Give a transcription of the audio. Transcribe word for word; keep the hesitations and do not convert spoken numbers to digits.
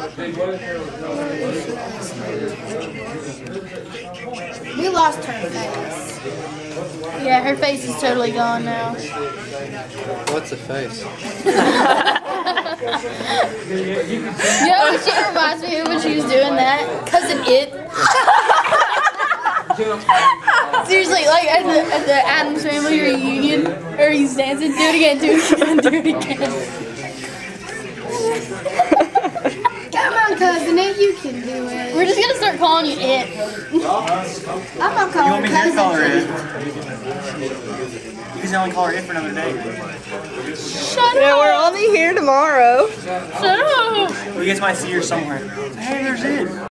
We lost her face. Yeah, her face is totally gone now. What's a face? You know what she reminds me of when she was doing that? Cousin It. Seriously, like at the, at the Addams Family reunion, or he's dancing, do it again, do it again, do it again. Come on, Cousin It, you can do it. We're just gonna start calling you It. I'm not You calling want me her to call her Cousin. It? You can only call her It for another day. Shut Yeah, up. we're only here tomorrow. Shut up. Well, you guys might see her somewhere. Hey, there's It.